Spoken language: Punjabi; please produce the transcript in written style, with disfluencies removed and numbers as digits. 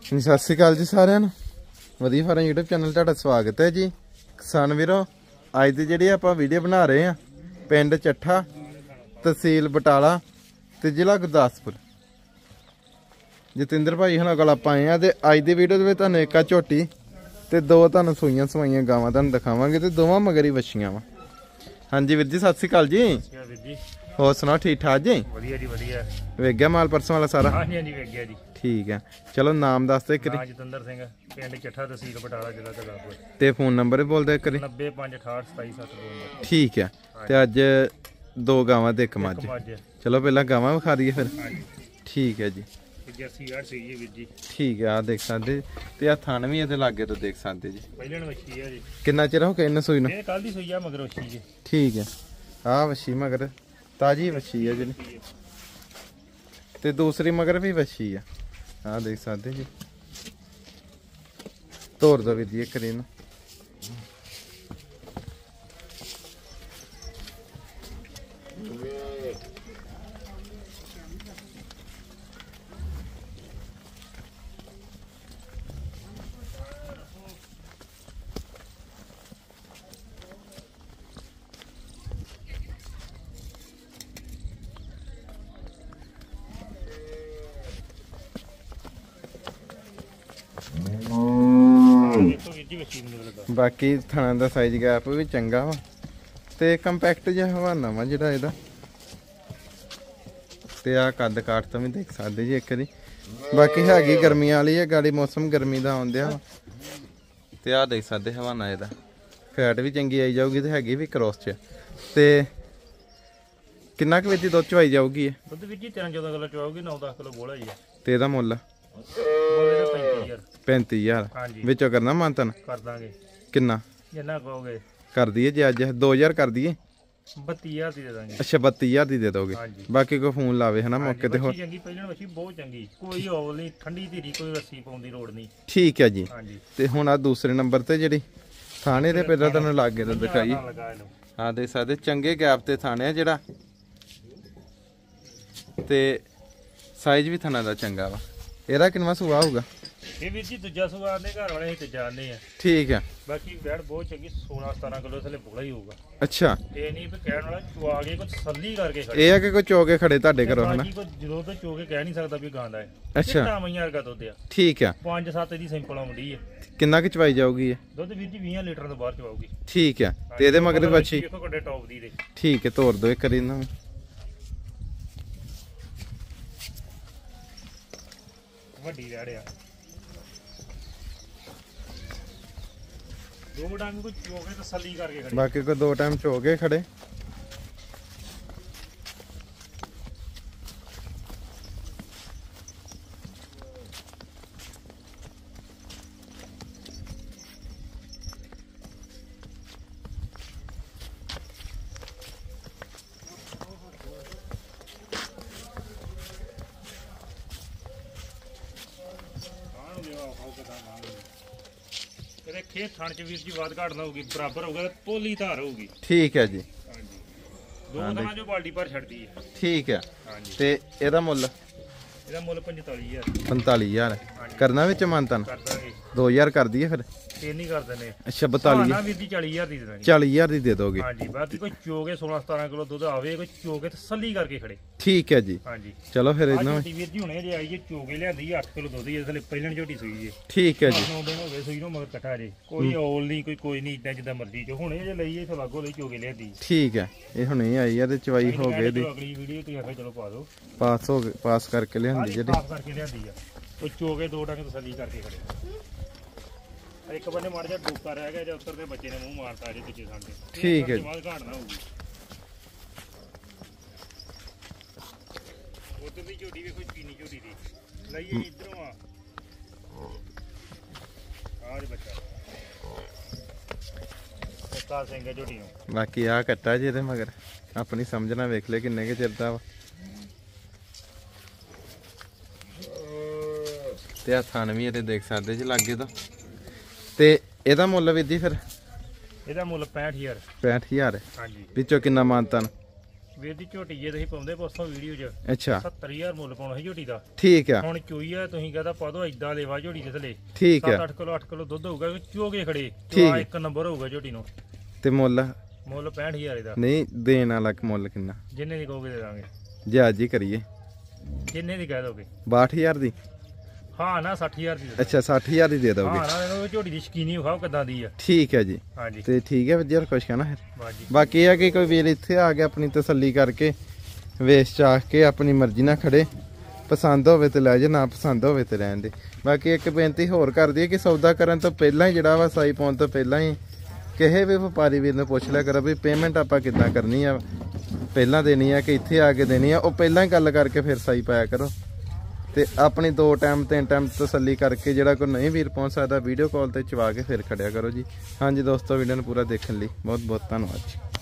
ਸਤਿ ਸ਼੍ਰੀ ਅਕਾਲ ਜੀ ਸਾਰਿਆਂ ਨੂੰ। ਵਧੀਆ ਫਾਰਮ YouTube ਚੈਨਲ ਤੁਹਾਡਾ ਸਵਾਗਤ ਹੈ ਜੀ। ਕਿਸਾਨ ਵੀਰੋ, ਅੱਜ ਦੀ ਜਿਹੜੀ ਆਪਾਂ ਵੀਡੀਓ ਬਣਾ ਰਹੇ ਆ ਪਿੰਡ ਚੱਠਾ, ਤਹਿਸੀਲ ਬਟਾਲਾ ਤੇ ਜ਼ਿਲ੍ਹਾ ਗੁਰਦਾਸਪੁਰ। ਜਤਿੰਦਰ ਭਾਈ ਹੁਣਾਂ ਕੋਲ ਆਪਾਂ ਆਏ ਆ ਤੇ ਅੱਜ ਦੀ ਵੀਡੀਓ ਦੇ ਵਿੱਚ ਤੁਹਾਨੂੰ ਇੱਕ ਆ ਝੋਟੀ ਤੇ ਦੋ ਤੁਹਾਨੂੰ ਸੂਈਆਂ ਸਵਾਈਆਂ ਗਾਵਾਂ ਤੁਹਾਨੂੰ ਦਿਖਾਵਾਂਗੇ ਤੇ ਦੋਵਾਂ ਮਗਰੀ ਵੱਛੀਆਂ ਵਾ। ਹਾਂਜੀ ਵੀਰ ਜੀ, ਸਤਿ ਸ਼੍ਰੀ ਅਕਾਲ ਜੀ। ਹੋਰ ਸੁਣਾਓ, ਠੀਕ ਠਾਕ ਜੀ? ਵਧੀਆ ਜੀ ਵਧੀਆ। ਵੇਖ ਗਿਆ ਮਾਲ ਪਰਸੋਂ ਵਾਲਾ ਸਾਰਾ? ਹਾਂਜੀ ਹਾਂਜੀ ਵੇਖ ਗਿਆ ਜੀ। ਠੀਕ ਹੈ, ਚਲੋ ਨਾਮ ਦੱਸ ਦੇ ਕਰੀ। ਜਤਿੰਦਰ ਸਿੰਘ, ਪਿੰਡ ਚੱਠਾ, ਤਹਿਸੀਲ ਬਟਾਲਾ, ਜ਼ਿਲ੍ਹਾ ਗੁਰਦਾਸਪੁਰ। ਤੇ ਫੋਨ ਨੰਬਰ ਵੀ ਬੋਲ ਦੇ ਕਰੀ। 9568277752। ਠੀਕ ਹੈ, ਤੇ ਅੱਜ ਦੋ ਗਾਵਾਂ ਤੇ ਇੱਕ ਮੱਝ। ਚਲੋ ਪਹਿਲਾਂ ਗਾਵਾਂ ਵਿਖਾ ਦਈਏ ਫਿਰ। ਠੀਕ ਹੈ ਜੀ। ਜਰਸੀ ਯਾਰ ਸਹੀ ਹੈ ਵੀਰ ਜੀ। ਠੀਕ ਹੈ, ਆ ਦੇਖ ਸਕਦੇ ਤੇ ਆ ਥਣ ਵੀ ਇਹਦੇ ਲਾਗੇ ਤੋਂ ਦੇਖ ਸਕਦੇ ਜੀ। ਪਹਿਲਣ ਵੱਛੀ ਹੈ ਜੀ। ਕਿੰਨਾ ਚਿਰ ਹੋ ਗਿਆ ਇਹਨਾਂ ਸੂਈ ਨੂੰ? ਇਹ ਕੱਲ ਦੀ ਸੂਈ ਆ ਮਗਰ ਵੱਛੀ ਜੀ। ਠੀਕ ਹੈ, ਆ ਵੱਛੀ ਮਗਰ ਤਾਜੀ ਵੱਛੀ ਹੈ ਜੀ। ਤੇ ਦੂਸਰੀ ਮਗਰ ਵੀ ਵੱਛੀ ਆ, ਆ ਦੇਖ ਸਕਦੇ ਜੀ। ਤੋੜ ਦੋ ਵੀਰ ਜੀ ਇੱਕ ਰੀ ਨੂੰ। ਬਾਕੀ ਥਾਣਾ ਦਾ ਸਾਈਜ਼ ਗੈਪ ਵੀ ਚੰਗਾ ਵਾ ਤੇ ਕੰਪੈਕਟ ਜਿਹਾ ਹਵਾਨਾ ਵਾ ਜਿਹੜਾ ਇਹਦਾ। ਤੇ ਆ ਕੱਦ ਕਾਠ ਤੋਂ ਵੀ ਦੇਖ ਸਕਦੇ ਜੀ ਇੱਕ ਵਾਰੀ। ਬਾਕੀ ਹੈਗੀ ਗਰਮੀਆਂ ਵਾਲੀ ਹੈ, ਗਾੜੀ ਮੌਸਮ ਗਰਮੀ ਦਾ ਆਉਂਦਿਆ ਵਾ। ਤੇ ਆ ਦੇਖ ਸਕਦੇ ਹਵਾਨਾ ਇਹਦਾ। ਫੈਟ ਵੀ ਚੰਗੀ ਆਈ ਜਾਊਗੀ ਤੇ ਹੈਗੀ ਵੀ ਕ੍ਰੋਸ ਚ। ਤੇ ਕਿੰਨਾ ਕੁ ਵਿੱਚ ਦੁੱਧ ਚਵਾਈ ਜਾਊਗੀ? ਦੁੱਧ ਵਿੱਚ 13-14 ਕਿਲੋ ਚਵਾਉਗੀ, 9-10 ਕਿਲੋ ਬੋਲਾ ਜੀ। ਤੇ ਇਹਦਾ ਮੁੱਲ 35,000। ਵਿੱਚੋਂ ਕਰਨਾ ਮਾਨਤਨ? ਕਰ ਦਾਂਗੇ। ਕਿੰਨਾ ਜਿੰਨਾ ਕਹੋਗੇ ਕਰ ਦਈਏ ਜੀ। ਅੱਜ 2000 ਕਰ ਦਈਏ। 32,000 ਦੀ ਦੇ ਦਾਂਗੇ। ਅੱਛਾ, 32,000 ਦੀ ਦੇ ਦੋਗੇ। ਬਾਕੀ ਕੋਈ ਫੋਨ ਲਾਵੇ ਹਨਾ ਮੌਕੇ ਤੇ। ਹੋਰ ਚੰਗੀ ਪਹਿਲਾਂ ਵੱਛੀ ਬਹੁਤ ਚੰਗੀ, ਕੋਈ ਔਲ ਨਹੀਂ, ਠੰਡੀ ਧੀਰੀ, ਕੋਈ ਰੱਸੀ ਪਾਉਣ ਦੀ ਲੋੜ ਨਹੀਂ। ਠੀਕ ਹੈ ਜੀ। ਤੇ ਹੁਣ ਆ ਦੂਸਰੇ ਨੰਬਰ ਤੇ ਜਿਹੜੀ ਥਾਣੇ ਦੇ ਪਹਿਲਾਂ ਤੁਹਾਨੂੰ ਲਾਗੇ ਤੋਂ ਦਿਖਾਈ। ਆ ਦੇਖ ਸਕਦੇ ਚੰਗੇ ਗੈਪ ਤੇ ਥਾਣੇ ਆ ਜਿਹੜਾ। ਤੇ ਸਾਈਜ਼ ਵੀ ਥਾਣਾ ਦਾ ਚੰਗਾ ਵਾ। ਇਹਦਾ ਕਿੰਨਾ ਸੂਆ ਹੋਊਗਾ? ਇਹ ਵੀਰ ਜੀ ਦੂਜਾ ਸੂਆ ਆਂਦੇ, ਘਰ ਵਾਲੇ ਅਸੀਂ ਤੀਜਾ ਆਂਦੇ ਆ। ਠੀਕ ਹੈ। ਬਾਕੀ ਬੈੜ ਬਹੁਤ ਚੰਗੀ, 16-17 ਕਿਲੋ ਥੱਲੇ ਬੋਲਾ ਹੀ ਹੋਊਗਾ। ਅੱਛਾ, ਇਹ ਨਹੀਂ ਵੀ ਕਹਿਣ ਵਾਲਾ ਚੁਆ ਕੇ ਕੋਈ ਤਸੱਲੀ ਕਰਕੇ ਖੜੇ। ਇਹ ਆ ਕਿ ਕੋਈ ਚੋਕੇ ਖੜੇ ਤੁਹਾਡੇ ਘਰੋਂ ਹਨਾ? ਕੋਈ ਜਦੋਂ ਤੋਂ ਚੋਕੇ ਕਹਿ ਨਹੀਂ ਸਕਦਾ ਵੀ ਗਾਂਦਾ ਹੈ। ਅੱਛਾ, ਮਈਆਂ ਵਰਗਾ ਦੁੱਧ ਆ। ਠੀਕ ਆ। 5-7 ਦੀ ਸਿੰਪਲ ਆਉਂਦੀ ਹੈ। ਕਿੰਨਾ ਕੁ ਚਵਾਈ ਜਾਊਗੀ ਇਹ? ਦੁੱਧ ਵੀਰ ਜੀ 20 ਲੀਟਰ ਤੋਂ ਬਾਹਰ ਚਵਾਊਗੀ। ਠੀਕ ਆ। ਤੇ ਇਹਦੇ ਮਗਰ ਬੱਚੀ ਦੇਖੋ ਕਿੱਡੇ ਟੌਪ ਦੀ ਦੇ। ਠੀਕ ਹੈ, ਤੋੜ ਦੋ ਇੱਕ ਵਾਰੀ ਇਹਨਾਂ ਨੂੰ। ਵੱਡੀ ਰੜਿਆ ਦੋ ਡੰਗ ਕੋਈ ਚੋਕੇ ਤਸੱਲੀ ਕਰਕੇ ਖੜੇ। ਬਾਕੀ ਕੋਈ ਦੋ ਟਾਈਮ ਚੋਕੇ ਖੜੇ। ਇਹਦੇ ਖੇਤ ਥਣ ਚ ਵੀਰ ਜੀ ਵਾਦ ਘਾਟ ਨਾ ਹੋਊਗੀ, ਬਰਾਬਰ ਹੋਊਗਾ, ਪੋਲੀ ਧਾਰ ਹੋਊਗੀ। ਠੀਕ ਹੈ ਜੀ। ਹਾਂਜੀ, ਦੋ ਦਿਨਾਂ ਜੋ ਬਾਲਟੀ ਭਰ ਛੱਡਦੀ ਹੈ। ਠੀਕ ਹੈ। ਹਾਂਜੀ, ਤੇ ਇਹਦਾ ਮੁੱਲ? ਇਹਦਾ ਮੁੱਲ 45,000। 45,000 ਕਰਨਾ ਵਿੱਚ ਮਾਨਤਨ? ਕਰ ਦਾਂਗੇ। 2000 ਕਰ ਦਈਏ ਫਿਰ। ਤੇ ਨਹੀਂ ਕਰ ਦਿੰਦੇ। ਅੱਛਾ, 42 ਵੀਰ ਜੀ 40,000 ਦੀ ਦੇ ਦਾਂਗੇ। 40,000 ਦੀ ਦੇ ਦੋਗੇ? ਹਾਂਜੀ, ਬਾਕੀ ਕੋਈ ਚੋਗੇ 16-17 ਕਿਲੋ ਦੁੱਧ ਆਵੇ, ਕੋਈ ਚੋਗੇ ਤਸੱਲੀ ਕਰਕੇ ਖੜੇ। ਠੀਕ ਹੈ ਜੀ। ਹਾਂਜੀ, ਚਲੋ ਫਿਰ ਇਹਨਾਂ ਵੀਰ ਜੀ ਹੁਣੇ ਜੇ ਆਈਏ ਚੋਗੇ ਲਿਆਂਦੀ 8 ਕਿਲੋ ਦੁੱਧ ਹੀ ਥਲੇ ਪਹਿਲਣ ਝੋਟੀ ਸੂਈ ਜੇ। ਠੀਕ ਹੈ ਜੀ। 9 ਦਿਨ ਹੋ ਗਏ ਸੂਈ ਨੂੰ, ਮਗਰ ਇਕੱਠਾ ਜੇ, ਕੋਈ ਔਲ ਨਹੀਂ, ਕੋਈ ਨਹੀਂ, ਇਦਾਂ ਜਿੱਦਾਂ ਮਰਜ਼ੀ ਚੋ। ਹੁਣੇ ਜੇ ਲਈਏ ਇਥੋਂ ਲਾਗੋ ਲਈ ਚੋਗੇ ਲਿਆਂਦੀ। ਠੀਕ ਹੈ, ਇਹ ਹੁਣੇ ਆਈ ਆ ਤੇ ਚਵਾਈ ਹੋ ਗਏ ਦੀ। ਅਗਲੀ ਵੀਡੀਓ ਤੁਸੀਂ ਆਖਿਆ ਚਲੋ ਪਾ ਦਿਓ। ਪਾਸ ਹੋ ਗਏ, ਪਾਸ ਕਰਕੇ ਲਿਆਂਦੀ ਜਿਹੜੀ। ਪਾਸ ਕਰਕੇ ਲਿਆਂਦੀ ਆ। ਉਹ ਚੋਗੇ ਦੋ ਡੰਗ ਤਸੱਲੀ ਕਰਕੇ ਖੜੇ। ਇੱਕ ਬੰਨੇ ਮਾਰ ਜਾ ਡੋਕਾ ਰਹਿ ਗਿਆ, ਜਾਂ ਉੱਤਰ ਦੇ ਬੱਚੇ ਨੇ ਮੂੰਹ ਮਾਰਤਾ ਜੇ ਦੂਜੇ ਸਾਡੇ। ਠੀਕ ਹੈ। ਬਾਅਦ ਘਾਟ ਨਾ ਹੋਊਗੀ। ਉਧਰ ਦੀ ਝੋਟੀ ਵੇਖੋ, ਚੀਨੀ ਝੋਟੀ ਦੀ ਲਈਏ ਇਧਰੋਂ ਆ ਜੇ ਬੱਚਾ ਸਤਾ ਸਿੰਘ ਝੋਟੀ ਨੂੰ। ਬਾਕੀ ਆ ਕੱਟਾ ਜੀ ਇਹਦੇ ਮਗਰ, ਆਪਣੀ ਸਮਝਣਾ ਵੇਖ ਲੈ ਕਿੰਨੇ ਕੇ ਚਿਰਦਾ ਵਾ। ਤੇ ਆ ਥਣ ਵੀ ਇਹਦੇ ਦੇਖ ਸਕਦੇ ਜੀ ਲਾਗੇ ਤੋਂ। ਤੇ ਇਹਦਾ ਮੁੱਲ ਵੀਰ ਜੀ ਫਿਰ? ਇਹਦਾ ਮੁੱਲ 65,000। 65,000 ਹਾਂਜੀ। ਵਿੱਚੋਂ ਕਿੰਨਾ ਮਾਨਤਾਨ? ਵੀਰ ਦੀ ਝੋਟੀ ਜੇ ਤੁਸੀਂ ਪਾਉਂਦੇ ਪੋਸਟੋਂ ਵੀਡੀਓ 'ਚ ਅੱਛਾ 70000 ਮੁੱਲ ਪਾਉਣਾ ਸੀ ਝੋਟੀ ਦਾ। ਠੀਕ ਆ ਹੁਣ ਚੋਈ ਆ ਤੁਸੀਂ ਕਹਦਾ ਪਾ ਦੋ ਇਦਾਂ ਲੈਵਾ ਝੋਟੀ ਦੇ ਥਲੇ। ਠੀਕ ਆ 7-8 ਕਿਲੋ 8 ਕਿਲੋ ਦੁੱਧ ਹੋਊਗਾ ਚੋ ਕੇ ਖੜੇ ਠੀਕ। ਚਵਾ ਇੱਕ ਨੰਬਰ ਹੋਊਗਾ ਝੋਟੀ ਨੂੰ। ਤੇ ਮੁੱਲ ਮੁੱਲ 65000 ਦਾ। ਨਹੀਂ ਦੇਣ ਵਾਲਾ ਮੁੱਲ ਕਿੰਨਾ ਜਿੰਨੇ ਦੀ ਕਹੋਗੇ ਦੇ ਦਾਂਗੇ। ਜੇ ਅੱਜ ਹੀ ਕਰੀਏ ਜਿੰਨੇ ਦੀ ਕਹਿ ਦੋਗੇ 62000 ਦੀ। ਹਾਂ ਨਾ 60000 ਦੀ। ਅੱਛਾ 60000 ਦੀ ਦੇ ਦੋਗੇ। ਹਾਂ ਨਾ ਉਹ ਝੋਟੀ ਦੀ ਸ਼ਕੀਨੀ ਵਿਖਾਓ ਕਿਦਾਂ ਦੀ ਆ। ਠੀਕ ਹੈ ਜੀ। ਹਾਂਜੀ ਤੇ ਠੀਕ ਹੈ ਵਧੀਆ ਕੁਛ ਕਹਿਣਾ ਫਿਰ। ਬਾਜੀ ਬਾਕੀ ਇਹ ਆ ਕਿ ਕੋਈ ਵੀਰ ਇੱਥੇ ਆ ਕੇ ਆਪਣੀ ਤਸੱਲੀ ਕਰਕੇ ਵੇਚ ਚਾਖ ਕੇ ਆਪਣੀ ਮਰਜ਼ੀ ਨਾਲ ਖੜੇ, ਪਸੰਦ ਹੋਵੇ ਤੇ ਲੈ ਜਾ, ਨਾ ਪਸੰਦ ਹੋਵੇ ਤੇ ਰਹਿਣ ਦੇ। ਬਾਕੀ ਇੱਕ ਬੇਨਤੀ ਹੋਰ ਕਰ ਦਈਏ ਕਿ ਸੌਦਾ ਕਰਨ ਤੋਂ ਪਹਿਲਾਂ ਹੀ ਜਿਹੜਾ ਵਾ ਸਾਈ ਪਾਉਣ ਤੋਂ ਪਹਿਲਾਂ ਹੀ ਕਿਸੇ ਵੀ ਵਪਾਰੀ ਵੀਰ ਨੂੰ ਪੁੱਛ ਲਿਆ ਕਰੋ ਵੀ ਪੇਮੈਂਟ ਆਪਾਂ ਕਿੱਦਾਂ ਕਰਨੀ ਆ, ਪਹਿਲਾਂ ਦੇਣੀ ਆ ਕਿ ਇੱਥੇ ਆ ਕੇ ਦੇਣੀ ਆ। ਉਹ ਪਹਿਲਾਂ ਹੀ ਗੱਲ ਕਰਕੇ ਫਿਰ ਸਾਈ ਪਾਇਆ ਕਰੋ ਤੇ ਆਪਣੀ 2 ਟਾਈਮ 3 ਟਾਈਮ ਤਸੱਲੀ ਕਰਕੇ ਜਿਹੜਾ ਕੋਈ ਨਹੀਂ ਵੀਰ ਪਹੁੰਚ ਸਕਦਾ ਵੀਡੀਓ ਕਾਲ ਤੇ ਚਵਾ ਕੇ ਫਿਰ ਖੜਿਆ ਕਰੋ ਜੀ। ਹਾਂਜੀ ਦੋਸਤੋ ਵੀਡੀਓ ਨੂੰ ਪੂਰਾ ਦੇਖਣ ਲਈ ਬਹੁਤ ਬਹੁਤ ਧੰਨਵਾਦ ਜੀ।